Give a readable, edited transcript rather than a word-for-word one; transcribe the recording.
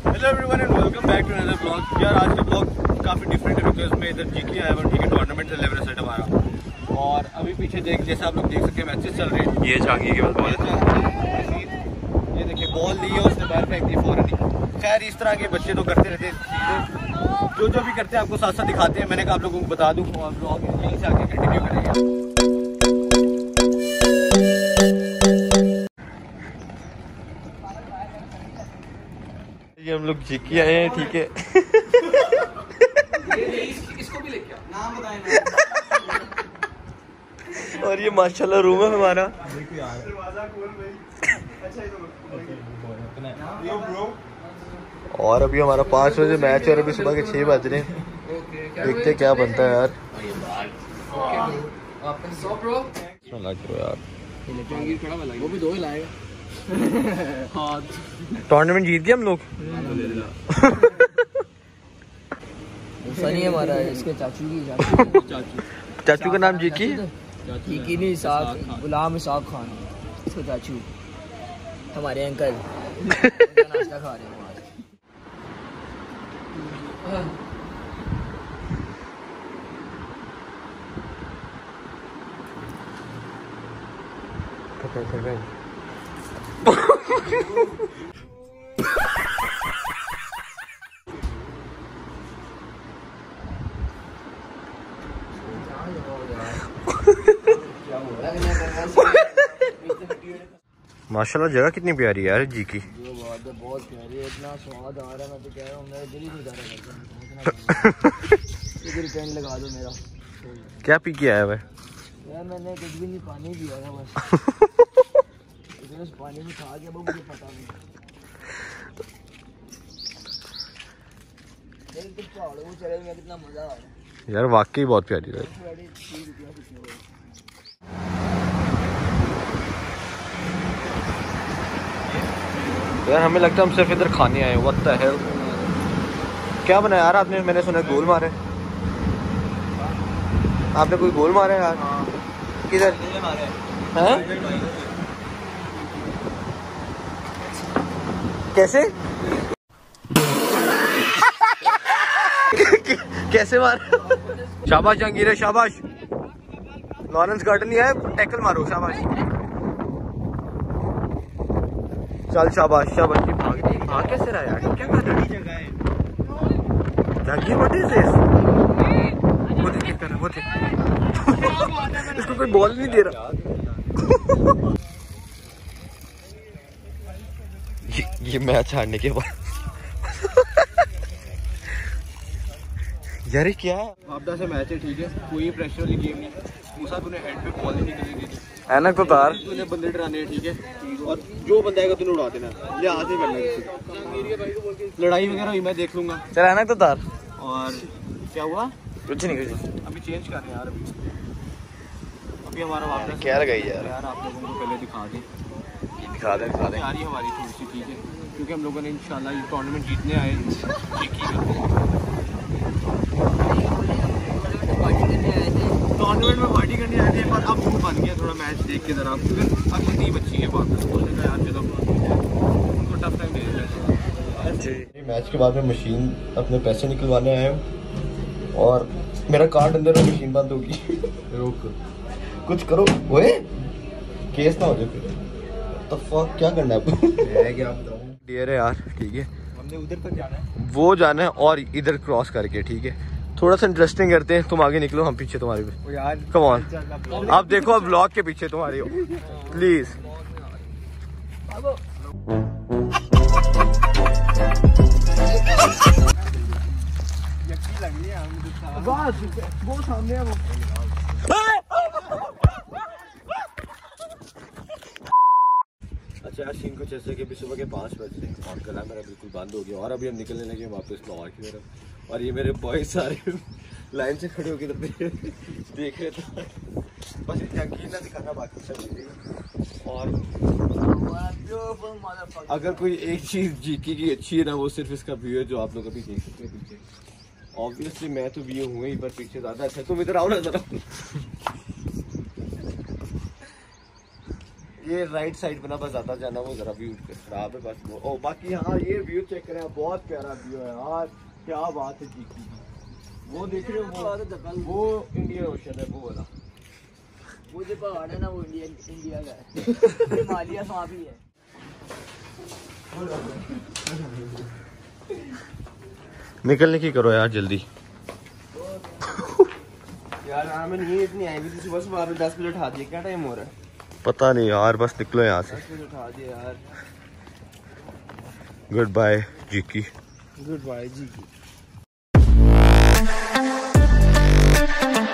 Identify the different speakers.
Speaker 1: Hello everyone and welcome back to another blog. यार आज का ब्लॉग काफ़ी डिफरेंट है बिकॉज मैं इधर जीके आया हूँ, ठीक है। टूर्नामेंट चल रहा है हमारा और अभी पीछे जैसे आप लोग देख सकते हैं मैचेस चल रहे हैं।
Speaker 2: ये झांकी के बाद
Speaker 1: ये देखिए बॉल ली है उसने बाहर फेंक दी फौरन। खैर इस तरह के बच्चे तो करते रहते हैं, जो भी करते हैं आपको साथ साथ दिखाते हैं। मैंने कहा आप लोगों को बता दूँ और ब्लॉग यहीं से आगे कंटिन्यू करेंगे।
Speaker 2: ये हम लोग जीके आए हैं, ठीक है।
Speaker 3: इसको भी लेके आओ, नाम बताएं।
Speaker 2: और ये माशाल्लाह रूम है हमारा। और अभी हमारा 5 बजे मैच और अभी सुबह के 6 बज रहे हैं। देखते क्या बनता है यार। यार
Speaker 3: वो भी 2 ही लाएगा।
Speaker 2: टूर्नामेंट जीत गए हम लोग।
Speaker 4: सनी हमारा इसके चाचू
Speaker 2: का नाम जीकी
Speaker 4: नहीं, इसाक, गुलाम इसाक खान इसके चाचू हमारे अंकल नाश्ता खा रहे हैं।
Speaker 2: माशाल्लाह जगह कितनी प्यारी है यार जी की।
Speaker 4: बहुत प्यारी है, इतना स्वाद आ रहा है। मैं तो कह रहा हूँ मेरा दिल ही गुजारा करता है। पेन लगा दो मेरा।
Speaker 2: क्या पी के आया भाई?
Speaker 4: यार मैंने कुछ भी नहीं, पानी पिया था बस। उस पानी में खा गया, मुझे पता नहीं। पहाड़ों में चले में कितना मजा आ रहा है
Speaker 2: यार, वाकई बहुत प्यारी है। यार हमें लगता है हम सिर्फ इधर खाने आए। व्हाट द हेल, क्या बनाया यार आपने? मैंने सुना गोल मारे। आपने कोई गोल मारे यार? किधर हैं? कैसे कैसे मारे? शाबाश जहांगीर, शाबाश। लॉरेंस गार्डन ही है, टैकल मारो, शाबाश। चल शाबाश शाबाश। भाग कैसे रहा यार? क्या कर रहा है जहांगीर? What is this? वो देख कर रहा, वो देख। इसको कोई बॉल नहीं दे रहा। ये मैच हारने के बाद यार क्या
Speaker 1: आपदा से मैच है, ठीक है। कोई प्रेशर वाली गेम नहीं। मूसा तूने हेड पे बॉल नहीं निकलने दी।
Speaker 2: ऐनक तो तार
Speaker 1: तूने बंदे डराने हैं, ठीक है। और जो बंदा आएगा तूने उड़ा देना, ये आज ही करना किसी। लड़ाई वगैरह हुई मैं देख लूंगा।
Speaker 2: चल ऐनक तो तार।
Speaker 1: और क्या हुआ?
Speaker 2: कुछ नहीं, कुछ
Speaker 1: अभी चेंज कर रहे हैं यार। अभी हमारा वापस
Speaker 2: क्या लगाई यार?
Speaker 1: यार आप लोगों को पहले दिखा दें
Speaker 2: दिखा दे
Speaker 1: यार। ये हमारी थोड़ी सी, ठीक है, क्योंकि हम लोगों ने इंशाल्लाह ये टूर्नामेंट जीतने आए टूर्नामेंट में पार्टी करने आए थे, पर अब वो बन गया थोड़ा मैच देख के जरा। अब कितनी बच्ची है वापस बोलने का यार, चलो उनको टफ टाइम दे देना।
Speaker 2: मैच के बाद में मशीन अपने पैसे निकलवाने आया हूँ और मेरा कार्ड अंदर है, मशीन बंद होगी। रोक कुछ करो, ओए केस ना हो जाए फिर। तो फक क्या करना है आपको? क्या बताऊं? डियर है यार, ठीक है।
Speaker 1: हमने उधर तक जाना है,
Speaker 2: वो जाना है और इधर क्रॉस करके, ठीक है। थोड़ा सा इंटरेस्टिंग करते हैं। तुम आगे निकलो, हम पीछे तुम्हारे पे।
Speaker 1: यार
Speaker 2: कम ऑन, आप देखो, अब ब्लॉग के पीछे तुम्हारी हो प्लीज।
Speaker 1: वो सामने है वो।
Speaker 2: अच्छा यार, सीन कुछ ऐसे कि अभी सुबह के 5 बजे और गला मेरा बिल्कुल बंद हो गया और अभी हम निकलने लगे वापस लाहौर की तरफ। और ये मेरे बॉयज सारे लाइन से खड़े होकर देख रहे थे। बस यकीन ना दिखाना, बाकी सब चीज़ें। और अगर कोई एक चीज़ जीके की अच्छी है ना, वो सिर्फ इसका व्यू है, जो आप लोग अभी देख सकते हैं पीछे। ऑब्वियसली मैं तो व्यू हुए ही, पर पीछे ज़्यादा अच्छा। तुम इधर आओ ना जरा। ये राइट साइड पे ना बस आता जाना, वो जरा व्यू खराब है बस वो। ओ बाकी हाँ ये व्यू चेक करें, बहुत प्यारा व्यू है यार, क्या बात है जी। वो देख रहे हो वो इंडियन ओशन है, वो वाला
Speaker 4: वो जो पहाड़ है ना वो इंडिया का है। हिमालय वहाँ भी है।
Speaker 1: निकलने की करो यार जल्दी।
Speaker 3: यार हमें नींद इतनी आई हुई थी, सुबह सुबह आपने 10 बजे उठा दिया। क्या टाइम हो रहा है?
Speaker 1: पता नहीं यार, बस निकलो यहाँ से।
Speaker 3: 10 बजे उठा दिया यार।
Speaker 1: गुड बाय जीकी।
Speaker 3: गुड बाय जी की।